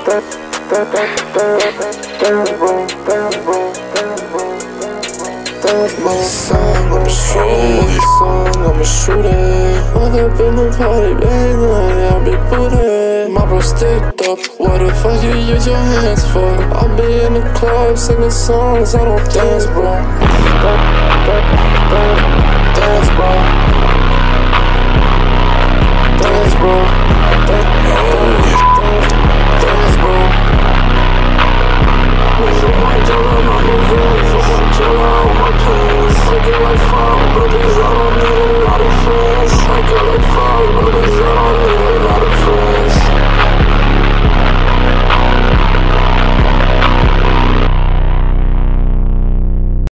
My song, I'ma shoot it. All up in the party, baby, I'll be booted. My bro sticked up, what the fuck you use your hands for? I'll be in the club singing songs, I don't dance, bro.